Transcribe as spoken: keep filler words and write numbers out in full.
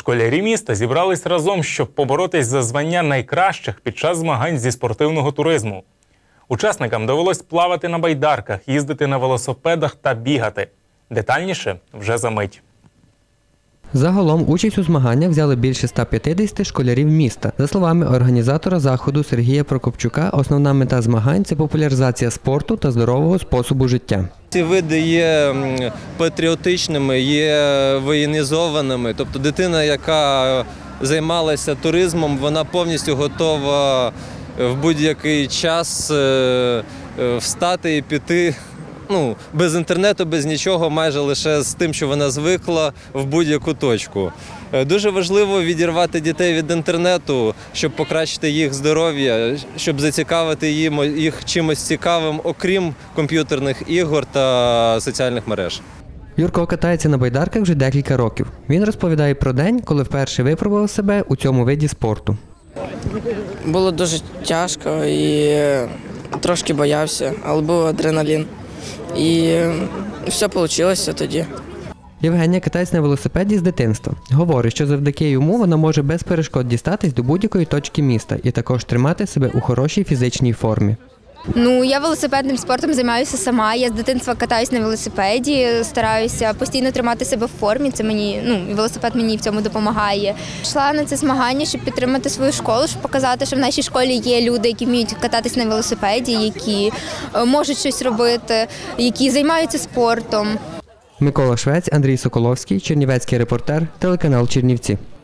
Школярі міста зібрались разом, щоб поборотись за звання найкращих під час змагань зі спортивного туризму. Учасникам довелось плавати на байдарках, їздити на велосипедах та бігати. Детальніше вже за мить. Загалом участь у змаганнях взяли більше ста п'ятдесяти школярів міста. За словами організатора заходу Сергія Прокопчука, основна мета змагань – це популяризація спорту та здорового способу життя. Ці види є патріотичними, є воєнізованими. Тобто дитина, яка займалася туризмом, вона повністю готова в будь-який час встати і піти. Ну, без інтернету, без нічого, майже лише з тим, що вона звикла, в будь-яку точку. Дуже важливо відірвати дітей від інтернету, щоб покращити їх здоров'я, щоб зацікавити їх чимось цікавим, окрім комп'ютерних ігор та соціальних мереж. Юрко катається на байдарках вже декілька років. Він розповідає про день, коли вперше випробував себе у цьому виді спорту. Було дуже тяжко і трошки боявся, але був адреналін. І все вийшло тоді. Євгенія катається на велосипеді з дитинства. Говорить, що завдяки йому вона може без перешкод дістатись до будь-якої точки міста і також тримати себе у хорошій фізичній формі. Ну, я велосипедним спортом займаюся сама. Я з дитинства катаюся на велосипеді, стараюся постійно тримати себе в формі. Це мені, ну, велосипед мені в цьому допомагає. Йшла на це змагання, щоб підтримати свою школу, щоб показати, що в нашій школі є люди, які вміють кататись на велосипеді, які можуть щось робити, які займаються спортом. Микола Швець, Андрій Соколовський, Чернівецький репортер, телеканал Чернівці.